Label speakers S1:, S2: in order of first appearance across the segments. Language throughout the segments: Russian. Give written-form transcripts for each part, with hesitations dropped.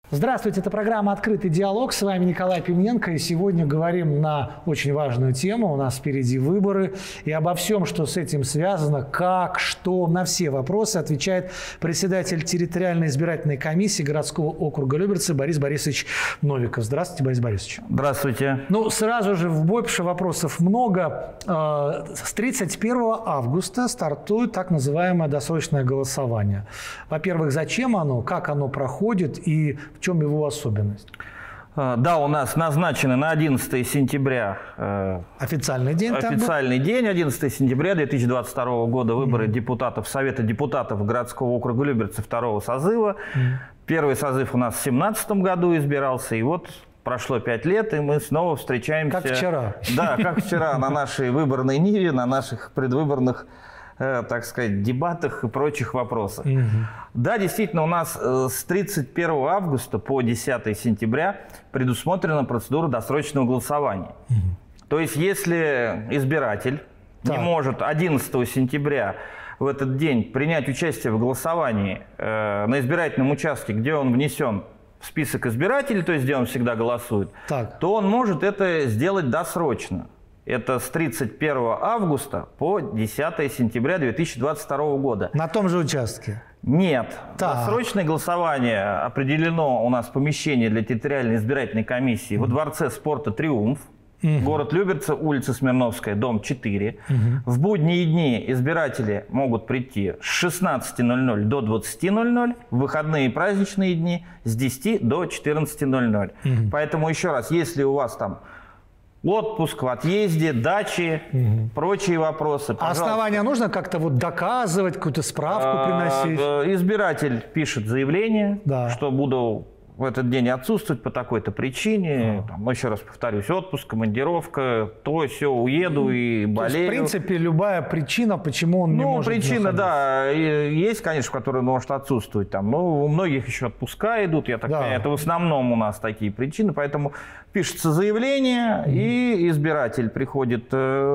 S1: Здравствуйте, это программа «Открытый диалог». С вами Николай Пименко. И сегодня говорим на очень важную тему. У нас впереди выборы. И обо всем, что с этим связано, как, что, на все вопросы отвечает председатель территориальной избирательной комиссии городского округа Люберцы Борис Борисович Новиков. Здравствуйте, Борис Борисович.
S2: Здравствуйте.
S1: Ну, сразу же в бой, потому что вопросов много. С 31 августа стартует так называемое досрочное голосование. Во-первых, зачем оно, как оно проходит и в чем его особенность?
S2: Да, у нас назначено на 11 сентября
S1: официальный день.
S2: Официальный день, 11 сентября 2022 года, выборы депутатов Совета депутатов городского округа Люберцы второго созыва. Первый созыв у нас в 2017 году избирался, и вот прошло 5 лет, и мы снова встречаемся.
S1: Как вчера.
S2: Да, как вчера на нашей выборной ниве, на наших предвыборных, так сказать, дебатах и прочих вопросах. Да, действительно, у нас с 31 августа по 10 сентября предусмотрена процедура досрочного голосования. То есть, если избиратель не может 11 сентября в этот день принять участие в голосовании на избирательном участке, где он внесен в список избирателей, то есть где он всегда голосует, то он может это сделать досрочно. Это с 31 августа по 10 сентября 2022 года.
S1: На том же участке?
S2: Нет. Досрочное голосование определено у нас помещение для территориальной избирательной комиссии во Дворце спорта «Триумф». Город Люберцы, улица Смирновская, дом 4. В будние дни избиратели могут прийти с 16:00 до 20:00, в выходные и праздничные дни с 10 до 14:00. Поэтому еще раз, если у вас там отпуск, в отъезде, дачи, прочие вопросы.
S1: А основания нужно как-то вот доказывать, какую-то справку приносить?
S2: Избиратель пишет заявление, что буду в этот день отсутствовать по такой-то причине. Там, еще раз повторюсь, отпуск, командировка, то, все, уеду и болею.
S1: То есть, в принципе, любая причина, почему он не может
S2: причина, да, есть, конечно, которая может отсутствовать. Там, но у многих еще отпуска идут, я так понимаю. Это в основном у нас такие причины. Поэтому пишется заявление, и избиратель приходит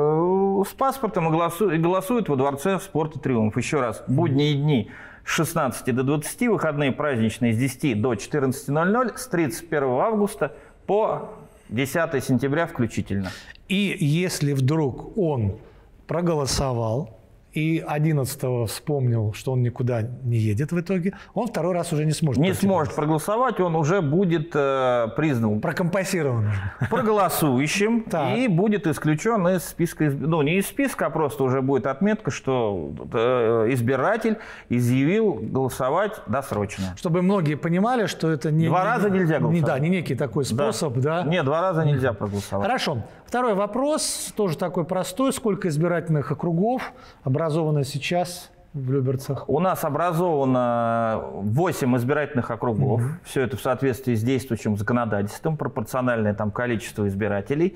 S2: с паспортом и голосует во Дворце спорта «Триумф». Еще раз, будние дни с 16 до 20, выходные праздничные с 10 до 14:00, с 31 августа по 10 сентября включительно.
S1: И если вдруг он проголосовал и 11-го вспомнил, что он никуда не едет в итоге, он второй раз уже не сможет.
S2: Не сможет проголосовать, он уже будет признан
S1: прокомпенсированным
S2: проголосующим и будет исключен из списка, ну не из списка, а просто уже будет отметка, что избиратель изъявил голосовать досрочно.
S1: Чтобы многие понимали, что это не...
S2: Два раза нельзя голосовать.
S1: Не некий такой способ, да?
S2: Нет, 2 раза нельзя проголосовать.
S1: Хорошо. Второй вопрос, тоже такой простой. Сколько избирательных округов образовано сейчас в Люберцах? У
S2: нас образовано 8 избирательных округов. Все это в соответствии с действующим законодательством, пропорциональное там количество избирателей.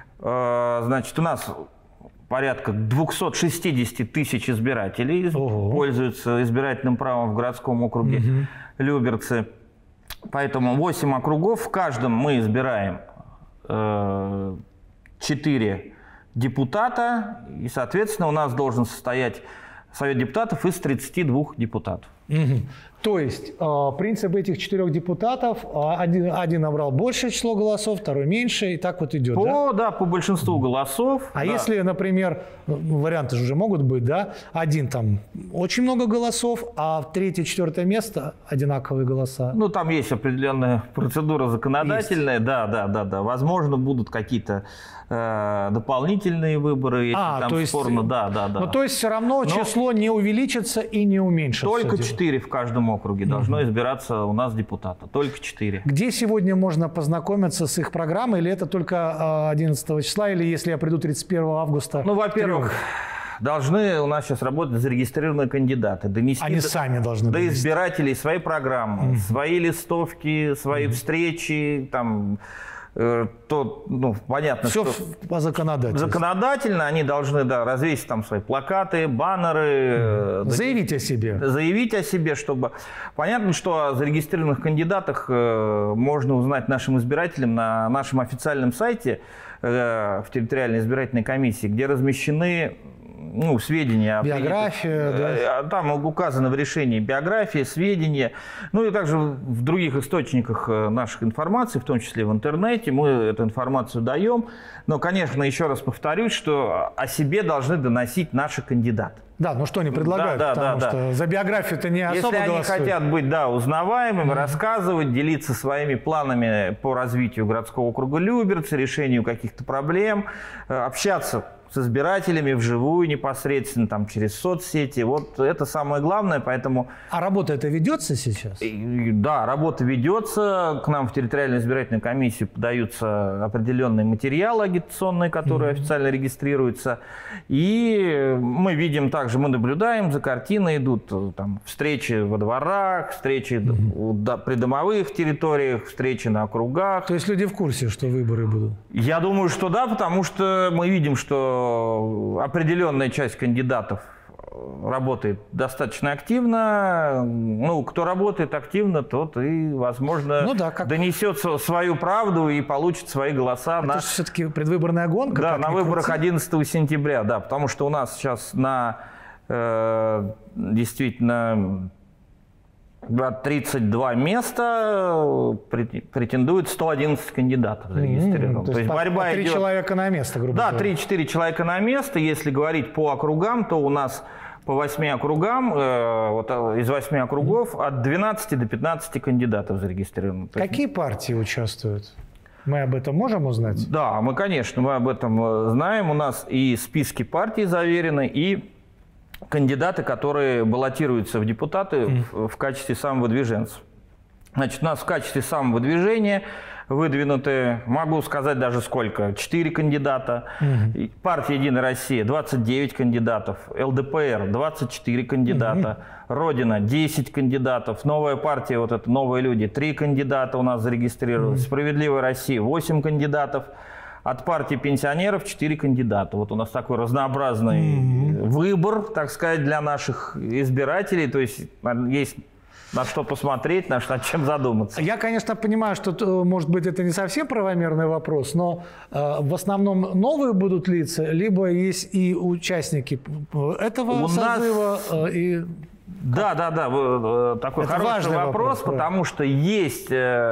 S2: Значит, у нас порядка 260 тысяч избирателей пользуются избирательным правом в городском округе Люберцы. Поэтому 8 округов, в каждом мы избираем 4 депутата, и, соответственно, у нас должен состоять Совет депутатов из 32 депутатов.
S1: То есть принцип этих 4 депутатов, один набрал большее число голосов, второй меньше, и так вот идет,
S2: да, по большинству голосов.
S1: А если, например, варианты же уже могут быть, да, один там очень много голосов, а в 3-е, 4-е место одинаковые голоса?
S2: Ну, там есть определенная процедура законодательная, да. Возможно, будут какие-то дополнительные выборы, если там
S1: то есть,
S2: спорно, да.
S1: Ну, то есть все равно число не увеличится и не уменьшится?
S2: Только 4 в каждом округе должно избираться у нас депутата. Только 4.
S1: Где сегодня можно познакомиться с их программой? Или это только 11 числа? Или если я приду 31 августа?
S2: Ну, во-первых, должны у нас сейчас работать зарегистрированные кандидаты. Донести
S1: Они сами должны
S2: до избирателей свои программы, свои листовки, свои встречи, там... понятно,
S1: все
S2: что
S1: по законодательству.
S2: Законодательно они должны развесить там свои плакаты, баннеры.
S1: Заявить о себе.
S2: Заявить о себе, чтобы... Понятно, что о зарегистрированных кандидатах можно узнать нашим избирателям на нашем официальном сайте в территориальной избирательной комиссии, где размещены сведения.
S1: Биография, да.
S2: Там указано в решении биография, сведения. Ну и также в других источниках наших информации, в том числе в интернете, мы эту информацию даем. Но, конечно, еще раз повторюсь, что о себе должны доносить наши кандидаты.
S1: Да, ну что они предлагают, потому что за биографию-то не особо голосуют.
S2: Если они хотят быть, узнаваемыми, рассказывать, делиться своими планами по развитию городского округа Люберцы, решению каких-то проблем, общаться с избирателями вживую непосредственно, там, через соцсети. Вот это самое главное, поэтому...
S1: А работа это ведется сейчас?
S2: Да, работа ведется. К нам в территориальную избирательную комиссию подаются определенные материалы агитационные, которые официально регистрируются. И мы видим также, мы наблюдаем, за картиной идут там встречи во дворах, встречи при домовых территориях, встречи на округах.
S1: То есть люди в курсе, что выборы будут?
S2: Я думаю, что да, потому что мы видим, что определенная часть кандидатов работает достаточно активно. Ну, кто работает активно, тот и, возможно, донесет свою правду и получит свои голоса.
S1: Это же все-таки предвыборная гонка?
S2: Да, на выборах 11 сентября, да, потому что у нас сейчас на действительно 32 места претендует 111 кандидатов зарегистрировано.
S1: То есть борьба 3 человека на место, грубо говоря.
S2: Да, 3-4 человека на место. Если говорить по округам, то у нас по 8 округам, из 8 округов от 12 до 15 кандидатов зарегистрировано.
S1: Какие партии участвуют? Мы об этом можем узнать?
S2: Да, мы об этом знаем. У нас и списки партий заверены, и кандидаты, которые баллотируются в депутаты в качестве самовыдвиженцев. Значит, у нас в качестве самовыдвижения выдвинуты, могу сказать даже сколько, 4 кандидата. Партия «Единая Россия» 29 кандидатов, ЛДПР 24 кандидата, Родина 10 кандидатов, Новая партия, вот это «Новые люди» 3 кандидата у нас зарегистрировалось, Справедливая Россия 8 кандидатов. От партии пенсионеров 4 кандидата. Вот у нас такой разнообразный выбор, так сказать, для наших избирателей. То есть на что посмотреть, над чем задуматься.
S1: Я, конечно, понимаю, что, может быть, это не совсем правомерный вопрос, но в основном новые будут лица, либо есть и участники этого созыва.
S2: Да, такой это хороший вопрос, потому что есть,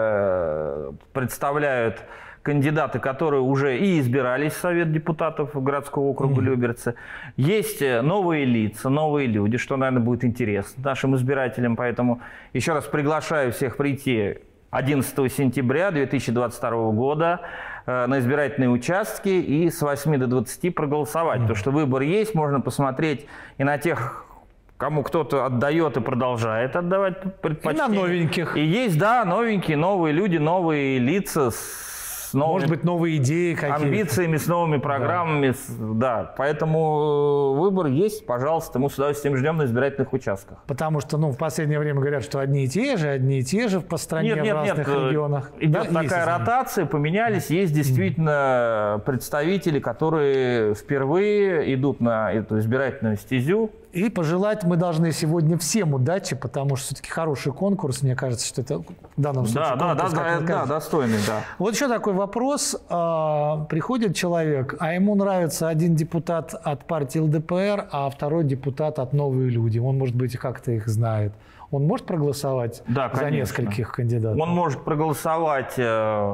S2: представляют кандидаты, которые уже и избирались в Совет депутатов городского округа Люберцы. Есть новые лица, новые люди, что, наверное, будет интересно нашим избирателям. Поэтому еще раз приглашаю всех прийти 11 сентября 2022 года на избирательные участки и с 8 до 20 проголосовать. Потому что выбор есть, можно посмотреть и на тех, кому кто-то отдает и продолжает отдавать предпочтение.
S1: И на новеньких.
S2: И есть, да, новенькие, новые люди, новые лица с новыми,
S1: может быть, новые идеи какие-то.
S2: Амбициями, с новыми программами. Да. Поэтому выбор есть, пожалуйста, мы с удовольствием ждем на избирательных участках.
S1: Потому что в последнее время говорят, что одни и те же по стране в разных регионах.
S2: Идет такая ротация, поменялись. Есть действительно представители, которые впервые идут на эту избирательную стезю.
S1: И пожелать мы должны сегодня всем удачи, потому что все-таки хороший конкурс, мне кажется, что это в данном случае конкурс.
S2: Да, достойный, да.
S1: Вот еще такой вопрос. Приходит человек, а ему нравится один депутат от партии ЛДПР, а второй депутат от «Новые люди». Он, может быть, как-то их знает. Он может проголосовать за нескольких кандидатов? Он может проголосовать и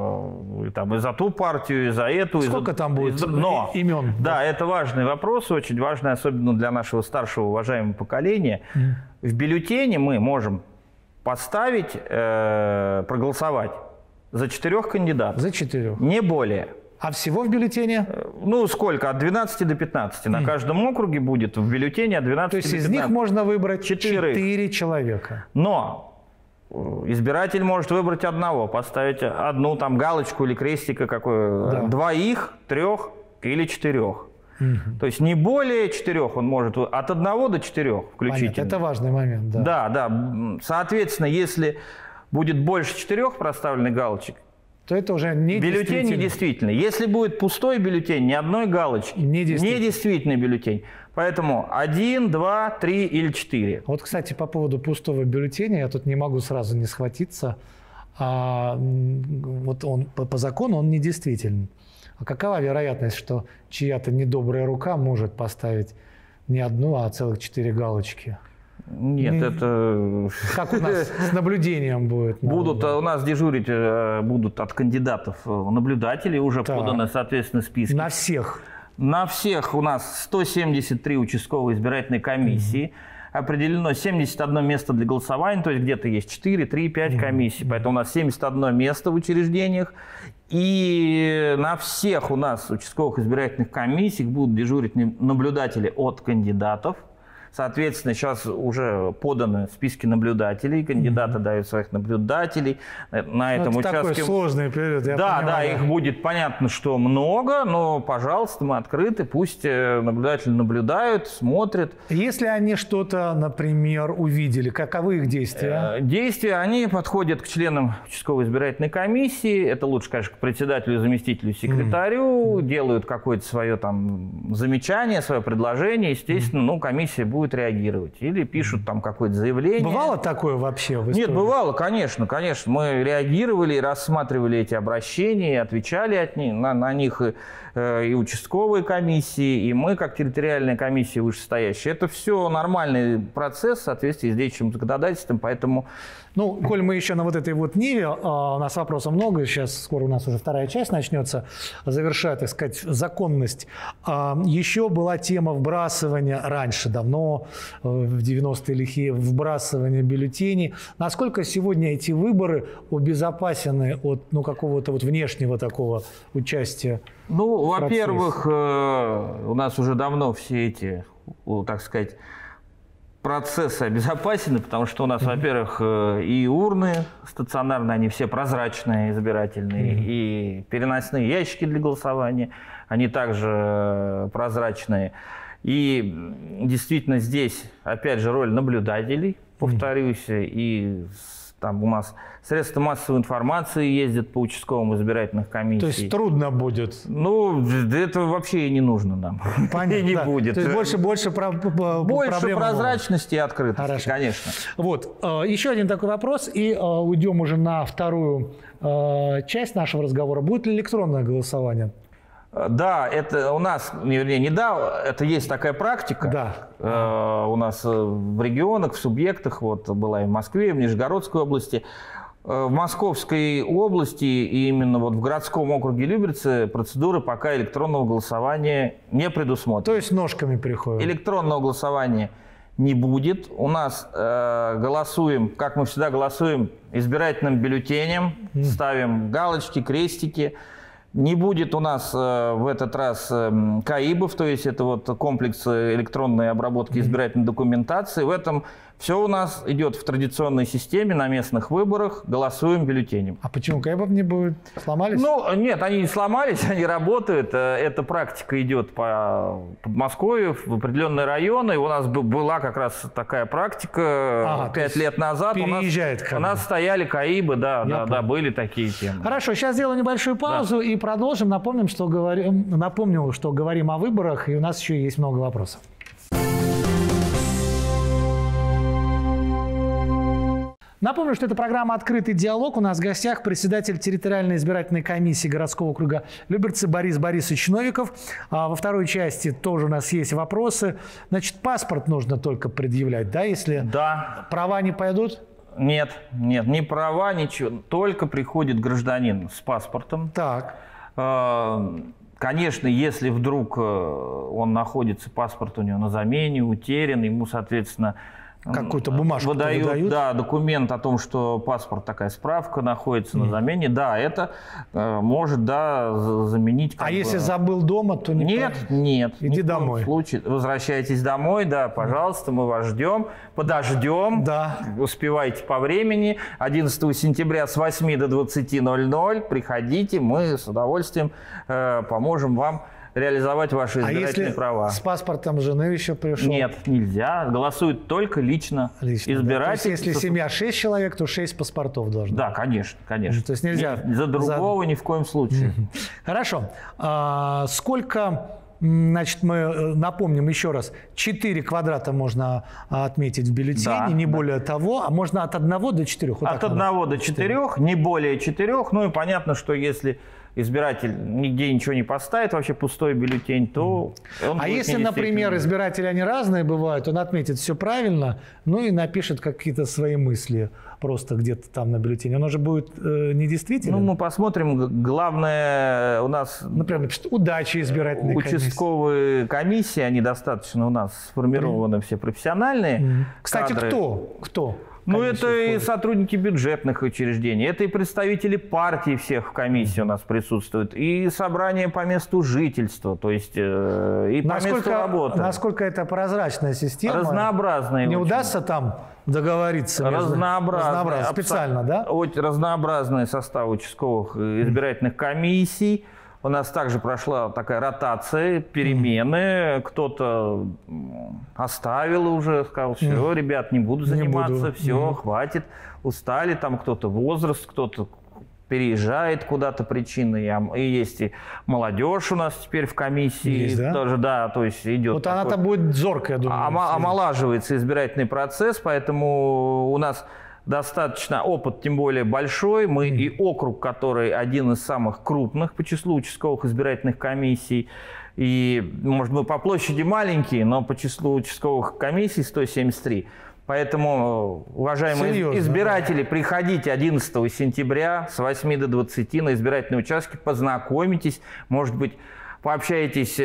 S1: за ту партию, и за эту. Сколько там будет имен?
S2: Да, это важный вопрос, очень важный, особенно для нашего старшего уважаемого поколения. В бюллетене мы можем поставить, проголосовать за 4 кандидатов.
S1: За 4?
S2: Не более.
S1: А всего в бюллетене?
S2: Сколько? От 12 до 15. На каждом округе будет в бюллетене от 12 до 15.
S1: То есть из них можно выбрать 4 человека.
S2: Но избиратель может выбрать одного, поставить одну там галочку или крестика какой, да. 2, 3 или 4. То есть не более 4 он может, от 1 до 4 включительно.
S1: Понятно, это важный момент, да.
S2: Да. Соответственно, если будет больше 4 проставленных галочек,
S1: то это уже не
S2: бюллетень недействительный. Если будет пустой бюллетень, ни одной галочки, недействительный бюллетень. Поэтому 1, 2, 3 или 4.
S1: Вот, кстати, по поводу пустого бюллетеня, я тут не могу сразу не схватиться. Вот он по закону он недействителен. А какова вероятность, что чья-то недобрая рука может поставить Не одну, а целых 4 галочки.
S2: Нет, это...
S1: Как у нас с наблюдением будет?
S2: Будут у нас дежурить будут от кандидатов наблюдатели, уже поданы, соответственно, списки.
S1: На всех?
S2: На всех у нас 173 участковые избирательные комиссии. Определено 71 место для голосования, то есть где-то есть 4, 3, 5 комиссий. Поэтому у нас 71 место в учреждениях. И на всех у нас участковых избирательных комиссиях будут дежурить наблюдатели от кандидатов. Соответственно, сейчас уже поданы списки наблюдателей, кандидаты дают своих наблюдателей на этом участке.
S1: Такой сложный период, я
S2: да,
S1: понимаю.
S2: Да, их будет понятно, что много, но, пожалуйста, мы открыты, пусть наблюдатели наблюдают, смотрят.
S1: Если они что-то, например, увидели, каковы их действия?
S2: Действия, они подходят к членам участковой избирательной комиссии, это лучше, конечно, к председателю, заместителю, секретарю, делают какое-то свое там замечание, свое предложение, естественно, комиссия будет реагировать. Или пишут там какое-то заявление.
S1: Бывало такое вообще в истории?
S2: Нет, бывало, конечно. Мы реагировали, рассматривали эти обращения, отвечали на них и участковые комиссии, и мы, как территориальная комиссия вышестоящая. Это все нормальный процесс в соответствии с действующим законодательством, поэтому...
S1: коль мы еще на вот этой вот ниве, у нас вопросов много, сейчас скоро у нас уже вторая часть начнется, завершая, так сказать, законность. Еще была тема вбрасывания раньше, давно, в 90-е лихие, вбрасывания бюллетеней. Насколько сегодня эти выборы обезопасены от какого-то вот внешнего такого участия?
S2: Во-первых, у нас уже давно все эти, так сказать, процессы обезопасены, потому что у нас, во-первых, и урны стационарные, они все прозрачные, избирательные, и переносные ящики для голосования, они также прозрачные. И действительно здесь, опять же, роль наблюдателей, повторюсь, и там у нас средства массовой информации ездят по участковым избирательных комиссиям.
S1: То есть трудно будет?
S2: Это вообще и не нужно нам.
S1: Понятно,
S2: и не будет.
S1: То есть больше
S2: прозрачности и открытости, конечно.
S1: Еще один такой вопрос, и уйдем уже на вторую часть нашего разговора. Будет ли электронное голосование?
S2: Да, это у нас, это есть такая практика.
S1: Да.
S2: У нас в регионах, в субъектах, была и в Москве, и в Нижегородской области. В Московской области и именно в городском округе Люберцы процедуры пока электронного голосования не предусмотрены.
S1: То есть ножками приходят?
S2: Электронного голосования не будет. У нас голосуем, как мы всегда голосуем, избирательным бюллетенем, ставим галочки, крестики. Не будет у нас в этот раз КАИБов, то есть это комплекс электронной обработки избирательной документации. В этом все у нас идет в традиционной системе, на местных выборах, голосуем бюллетенем.
S1: А почему КАИБов не будет? Сломались?
S2: Нет, они не сломались, они работают. Эта практика идет по Подмосковью, в определенные районы. У нас была как раз такая практика 5 лет назад. У нас стояли КАИБы, да, были такие темы.
S1: Хорошо, сейчас сделаю небольшую паузу и продолжим. Напомню, что говорим о выборах, и у нас еще есть много вопросов. Напомню, что это программа «Открытый диалог». У нас в гостях председатель территориальной избирательной комиссии городского округа Люберцы Борис Борисович Новиков. Во второй части тоже у нас есть вопросы. Значит, паспорт нужно только предъявлять, да, если права не пойдут?
S2: Нет, ни права, ничего. Только приходит гражданин с паспортом.
S1: Так.
S2: Конечно, если вдруг он находится, паспорт у него на замене, утерян, ему, соответственно,
S1: какую-то бумажку
S2: выдают, да, документ о том, что паспорт, такая справка находится на замене. Да, это может, заменить.
S1: Если забыл дома, то
S2: нет.
S1: Иди домой.
S2: Возвращайтесь домой, да, пожалуйста, мы вас ждем, подождем.
S1: Да.
S2: Успевайте по времени. 11 сентября с 8 до 20:00 приходите, мы с удовольствием поможем вам реализовать ваши избирательные права.
S1: С паспортом жены еще пришел?
S2: Нет, нельзя. Голосуют только лично избиратели.
S1: Да. То есть, если семья 6 человек, то 6 паспортов должно быть?
S2: Да, конечно.
S1: То есть нельзя...
S2: За другого ни в коем случае.
S1: Хорошо. Сколько... Значит, мы напомним еще раз, 4 квадрата можно отметить в бюллетене, не более того, а можно от 1 до 4.
S2: От 1 до 4, не более 4. Ну и понятно, что если избиратель нигде ничего не поставит, вообще пустой бюллетень, то он
S1: А если, например, избиратели, они разные бывают, он отметит все правильно, ну и напишет какие-то свои мысли просто где-то там на бюллетене, он уже будет недействителен?
S2: Ну, мы посмотрим. Главное, у нас...
S1: Например, напишет «удачи избирательной комиссии».
S2: Участковые комиссии, они достаточно у нас сформированы, все профессиональные
S1: Кстати,
S2: кадры.
S1: Кто?
S2: Ну, это и сотрудники бюджетных учреждений, это и представители партий всех в комиссии у нас присутствуют, и собрание по месту жительства, то есть и по месту работы.
S1: Насколько это прозрачная система?
S2: Разнообразная.
S1: Не
S2: очень.
S1: удастся там договориться?
S2: Разнообразная.
S1: Специально, да?
S2: Разнообразный состав участковых избирательных комиссий. У нас также прошла такая ротация, перемены. Кто-то оставил уже, сказал, все, ребят, не буду заниматься, все, хватит. Устали, там кто-то возраст, кто-то переезжает куда-то, причины. И есть и молодежь у нас теперь в комиссии.
S1: Есть, да?
S2: Тоже, да, то есть идет.
S1: Вот она-то будет зоркая, я думаю.
S2: Омолаживается избирательный процесс, поэтому у нас достаточно опыт, тем более большой. Мы и округ, который один из самых крупных по числу участковых избирательных комиссий. И, может быть, по площади маленький, но по числу участковых комиссий 173. Поэтому, уважаемые избиратели, приходите 11 сентября с 8 до 20 на избирательные участки, познакомитесь, может быть, пообщаетесь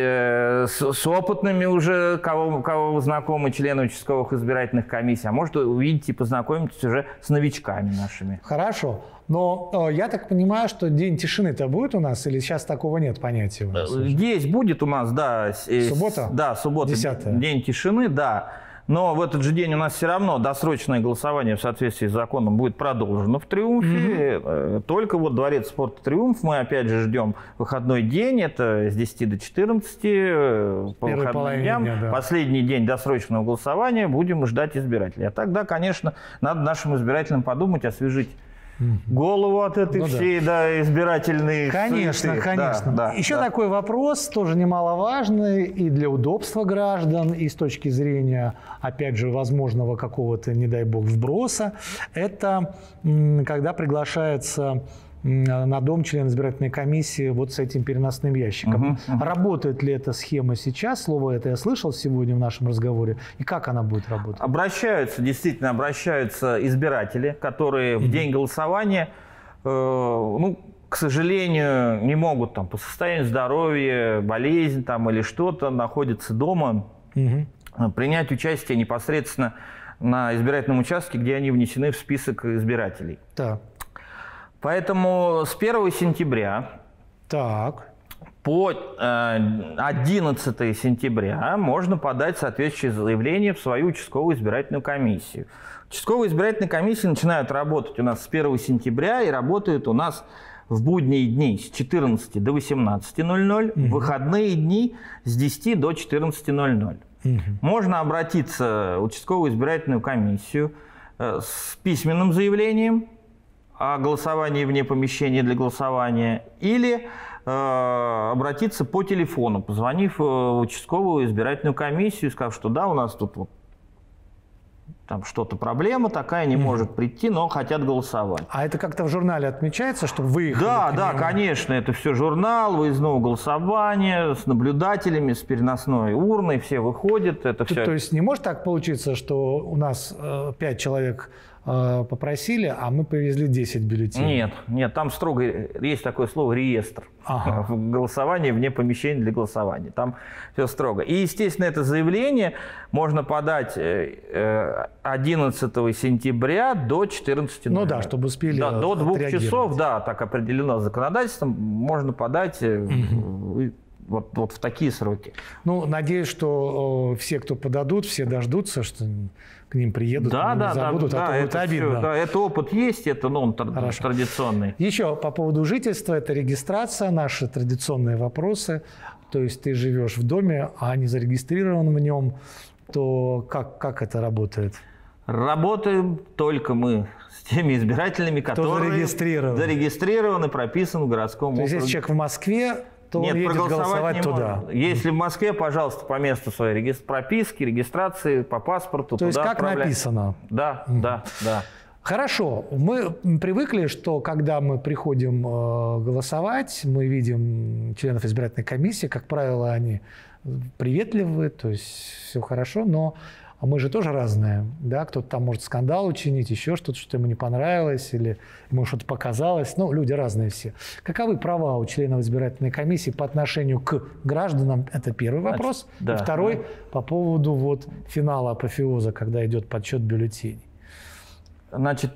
S2: с опытными уже, кого вы знакомы, члены участковых избирательных комиссий, а может, увидите и познакомитесь уже с новичками нашими.
S1: Хорошо. Но я так понимаю, что день тишины-то будет у нас, или сейчас такого нет понятия у нас?
S2: Есть, будет у нас, да.
S1: Суббота?
S2: Да, суббота.
S1: 10-е.
S2: День тишины, да. Но в этот же день у нас все равно досрочное голосование в соответствии с законом будет продолжено в «Триумфе». Только вот Дворец спорта «Триумф» мы опять же ждем выходной день. Это с 10 до 14 по выходным дням.
S1: Да.
S2: Последний день досрочного голосования будем ждать избирателей. А тогда, конечно, надо нашим избирателям подумать, освежить голову от этой всей избирательной
S1: Конечно,
S2: суеты.
S1: конечно.
S2: Да,
S1: Еще такой вопрос, тоже немаловажный и для удобства граждан, и с точки зрения, опять же, возможного какого-то, не дай бог, вброса. Это когда приглашается на дом член избирательной комиссии вот с этим переносным ящиком. Работает ли эта схема сейчас? Слово это я слышал сегодня в нашем разговоре. И как она будет работать?
S2: Действительно обращаются избиратели, которые в день голосования, к сожалению, не могут там, по состоянию здоровья, болезнь там, или что-то, находятся дома, принять участие непосредственно на избирательном участке, где они внесены в список избирателей.
S1: Так.
S2: Поэтому с 1 сентября по 11 сентября можно подать соответствующее заявление в свою участковую избирательную комиссию. Участковые избирательные комиссии начинают работать у нас с 1 сентября и работают у нас в будние дни с 14 до 18:00, в выходные дни с 10 до 14:00. Можно обратиться в участковую избирательную комиссию с письменным заявлением о голосовании вне помещения для голосования, или обратиться по телефону, позвонив в участковую избирательную комиссию, сказав, что да, у нас тут вот там что-то проблема такая, не может прийти, но хотят голосовать.
S1: А это как-то в журнале отмечается, что выехали?
S2: Да, конечно, это все журнал выездного голосования с наблюдателями, с переносной урной, все выходят. Это все...
S1: То есть не может так получиться, что у нас 5 человек попросили, а мы повезли 10 бюллетеней?
S2: Нет, там строго есть такое слово «реестр». Голосование вне помещения для голосования. Там все строго. И, естественно, это заявление можно подать 11 сентября до 14:00.
S1: Ну да, чтобы успели
S2: до 2 часов, да, так определено законодательством, можно подать вот в такие сроки.
S1: Ну, надеюсь, что все, кто подадут, все дождутся, что к ним приедут, не забудут, а то будет обидно.
S2: Да, это опыт есть, это традиционный.
S1: Еще по поводу жительства, это регистрация, наши традиционные вопросы. То есть ты живешь в доме, а не зарегистрирован в нем, то как это работает?
S2: Работаем только мы с теми избирателями, которые зарегистрированы, прописаны в городском округе.
S1: То есть если человек в Москве, то он едет голосовать туда.
S2: Если в Москве, пожалуйста, по месту своей прописки, регистрации, по паспорту.
S1: То есть как написано?
S2: Да.
S1: Хорошо. Мы привыкли, что когда мы приходим голосовать, мы видим членов избирательной комиссии, как правило, они приветливы, то есть все хорошо, но мы же тоже разные, да, кто-то там может скандал учинить, еще что-то, что ему не понравилось, или ему что-то показалось, ну, люди разные все. Каковы права у членов избирательной комиссии по отношению к гражданам? Это первый вопрос.
S2: Да.
S1: И второй по поводу вот финала апофеоза, когда идет подсчет бюллетеней.
S2: Значит,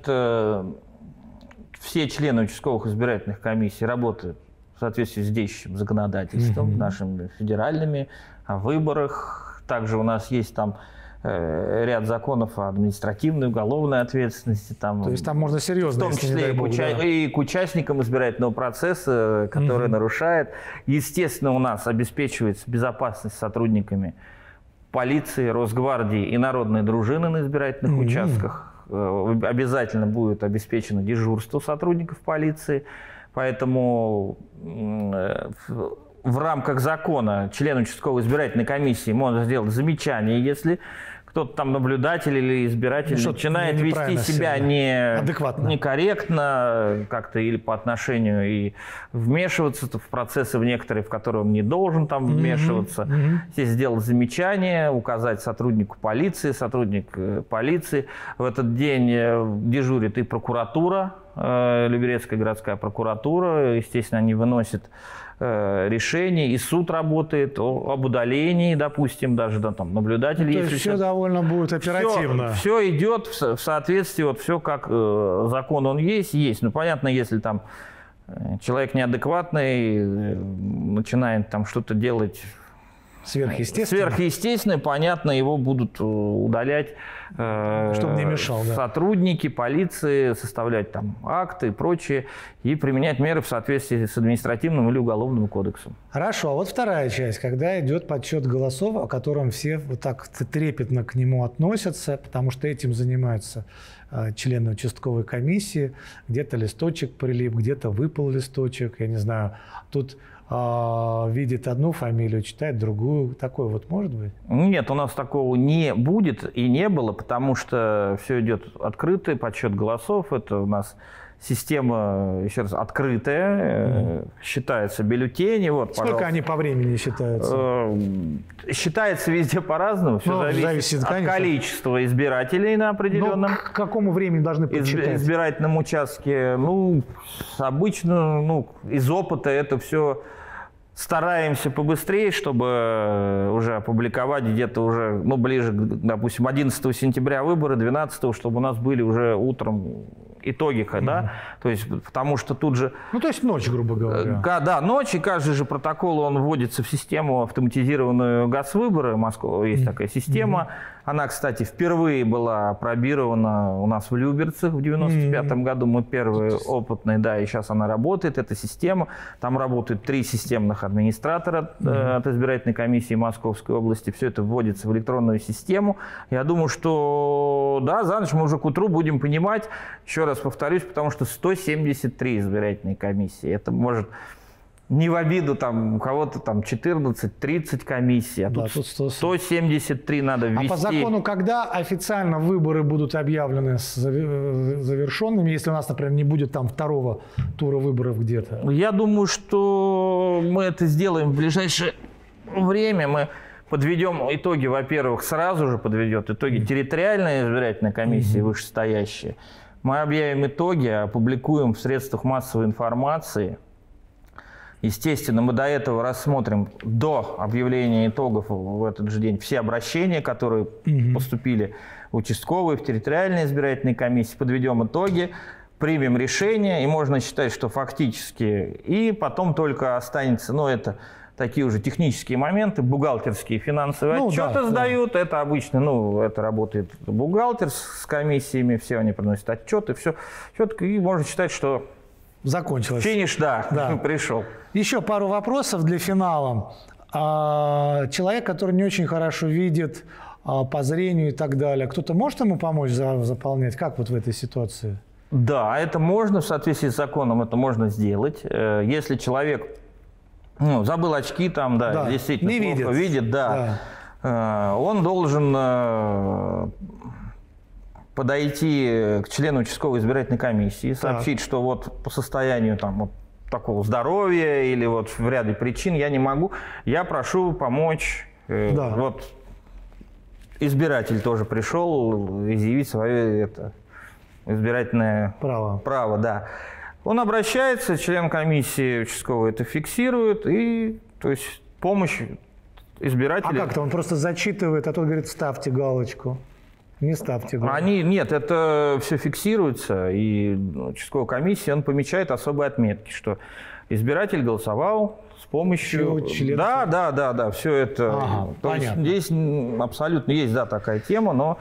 S2: все члены участковых избирательных комиссий работают в соответствии с действующим законодательством, нашими федеральными, о выборах. Также у нас есть там ряд законов о административной, уголовной ответственности. Там,
S1: то есть там можно серьезно,
S2: в том числе и к участникам избирательного процесса, который нарушает. Естественно, у нас обеспечивается безопасность сотрудниками полиции, Росгвардии и народной дружины на избирательных участках. Обязательно будет обеспечено дежурство сотрудников полиции. Поэтому в рамках закона член участковой избирательной комиссии может сделать замечание, если кто-то там наблюдатель или избиратель начинает вести себя некорректно как-то или по отношению и вмешиваться в процессы в некоторые, в которые он не должен там вмешиваться. Здесь сделать замечание, указать сотруднику полиции. Сотрудник полиции в этот день дежурит и прокуратура, Люберецкая городская прокуратура. Естественно, они выносят решение, и суд работает об удалении, допустим, даже да, там наблюдатели.
S1: То есть все довольно будет оперативно.
S2: Все идет в соответствии, вот все как закон он есть. Ну, понятно, если там человек неадекватный, начинает там что-то делать сверхъестественное, понятно, его будут удалять
S1: чтобы не мешал,
S2: сотрудники полиции, составлять там акты и прочее, и применять меры в соответствии с административным или уголовным кодексом.
S1: Хорошо, а вот вторая часть, когда идет подсчет голосов, о котором все вот так трепетно к нему относятся, потому что этим занимаются члены участковой комиссии, где-то листочек прилип, где-то выпал листочек, я не знаю, тут видит одну фамилию, читает другую. Такое вот может быть?
S2: Нет, у нас такого не будет и не было, потому что все идет открытый подсчет голосов. Это у нас система, еще раз, открытая, считаются бюллетени. Вот,
S1: сколько они по времени считаются?
S2: Считается везде по-разному. Все зависит от количества избирателей на определенном.
S1: Но к какому времени должны подсчитать?
S2: Избирательном участке. Ну, обычно, из опыта это все стараемся побыстрее, чтобы уже опубликовать где-то уже, ближе, допустим, 11 сентября выборы, 12, чтобы у нас были уже утром итоги, да, то есть, потому что тут же...
S1: то есть ночь, грубо говоря.
S2: Да, ночь, и каждый же протокол, он вводится в систему автоматизированную ГАС-выборы, Москва, есть такая система. Она, кстати, впервые была опробирована у нас в Люберцах в 95-м году, мы первые опытные, да, и сейчас она работает, эта система. Там работают 3 системных администратора от избирательной комиссии Московской области, все это вводится в электронную систему. Я думаю, что, да, за ночь мы уже к утру будем понимать, еще раз повторюсь, потому что 173 избирательные комиссии. Это может не в обиду, там, у кого-то там 14-30 комиссий, а тут 173 надо ввести.
S1: А по закону, когда официально выборы будут объявлены завершенными, если у нас, например, не будет там второго тура выборов где-то?
S2: Я думаю, что мы это сделаем в ближайшее время. Мы подведем итоги, во-первых, сразу же подведет итоги территориальной избирательной комиссии вышестоящие. Мы объявим итоги, опубликуем в средствах массовой информации. Естественно, мы до этого рассмотрим до объявления итогов в этот же день все обращения, которые поступили в участковые, в территориальные избирательные комиссии, подведем итоги, примем решение, и можно считать, что фактически, и потом только останется, это такие уже технические моменты, бухгалтерские, финансовые отчеты сдают, это обычно, это работает бухгалтер с комиссиями, все они приносят отчеты, все четко, и можно считать, что
S1: закончилось.
S2: Финиш, пришел.
S1: Еще пару вопросов для финала. Человек, который не очень хорошо видит по зрению и так далее, кто-то может ему помочь заполнять? Как вот в этой ситуации?
S2: Да, это можно, в соответствии с законом это можно сделать. Если человек забыл очки, там, действительно
S1: не
S2: плохо видит, он должен подойти к члену участковой избирательной комиссии, сообщить, что вот по состоянию там, вот, такого здоровья или вот в ряде причин я не могу, я прошу помочь. Вот избиратель тоже пришел изъявить свое избирательное право, да. Он обращается, член комиссии участковой это фиксирует, и то есть помощь избирателю.
S1: А как-то он просто зачитывает, а тот говорит, ставьте галочку. Не ставьте галочку.
S2: Нет, это все фиксируется, и участковой комиссии он помечает особые отметки, что избиратель голосовал с помощью... Да, все это. То есть здесь абсолютно есть, да, такая тема, но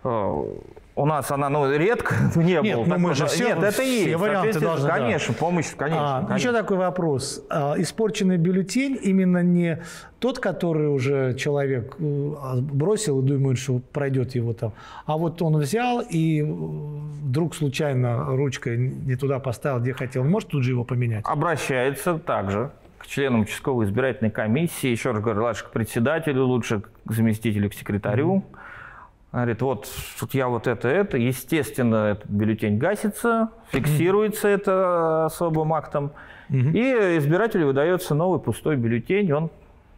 S2: у нас она, редко не было.
S1: Нет, мы же все,
S2: это есть.
S1: Варианты должны,
S2: конечно, помощь, конечно.
S1: Еще такой вопрос. Испорченный бюллетень именно не тот, который уже человек бросил и думает, что пройдет его там, а вот он взял и вдруг случайно ручкой не туда поставил, где хотел. Он может тут же его поменять?
S2: Обращается также к членам участковой избирательной комиссии, еще раз говорю, лучше к председателю, лучше к заместителю, к секретарю. Говорит, вот я вот это. Естественно, этот бюллетень гасится, фиксируется это особым актом, и избирателю выдается новый пустой бюллетень, он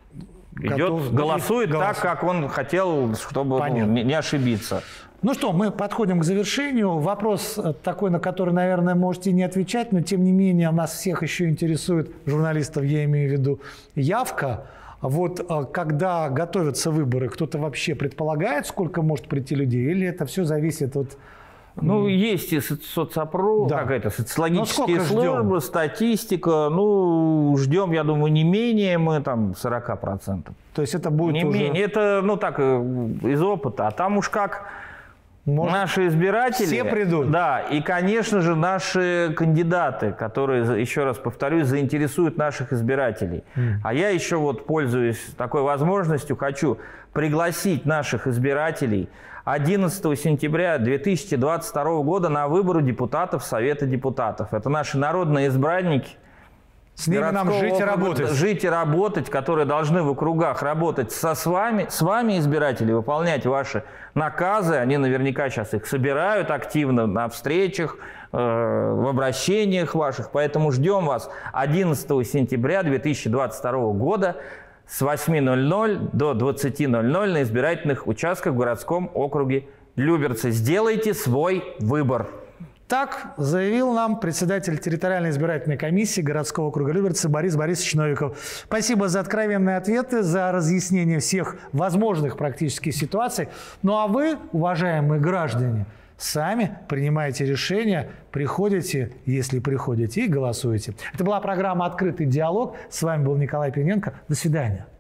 S2: идет, голосует так, как он хотел, чтобы не ошибиться.
S1: Ну что, мы подходим к завершению. Вопрос такой, на который, наверное, можете не отвечать, но тем не менее нас всех еще интересует, журналистов я имею в виду, явка. Вот когда готовятся выборы, кто-то вообще предполагает, сколько может прийти людей, или это все зависит от...
S2: Есть и соцопрос, какая-то социологические службы, статистика. Ждем, я думаю, не менее мы там 40%.
S1: То есть это будет
S2: не
S1: уже...
S2: менее. Это, так, из опыта. А там уж как... Наши избиратели,
S1: все придут.
S2: Да, и, конечно же, наши кандидаты, которые, еще раз повторюсь, заинтересуют наших избирателей. А я еще вот, пользуясь такой возможностью, хочу пригласить наших избирателей 11 сентября 2022 года на выборы депутатов Совета депутатов. Это наши народные избранники.
S1: С ними нам жить и работать.
S2: Жить и работать, которые должны в округах работать с вами, избиратели, выполнять ваши наказы. Они наверняка сейчас их собирают активно на встречах, в обращениях ваших. Поэтому ждем вас 11 сентября 2022 года с 8:00 до 20:00 на избирательных участках в городском округе Люберцы. Сделайте свой выбор.
S1: Так заявил нам председатель территориальной избирательной комиссии городского округа Люберцы Борис Борисович Новиков. Спасибо за откровенные ответы, за разъяснение всех возможных практически ситуаций. Ну а вы, уважаемые граждане, сами принимаете решения, приходите, если приходите, и голосуете. Это была программа «Открытый диалог». С вами был Николай Пименко. До свидания.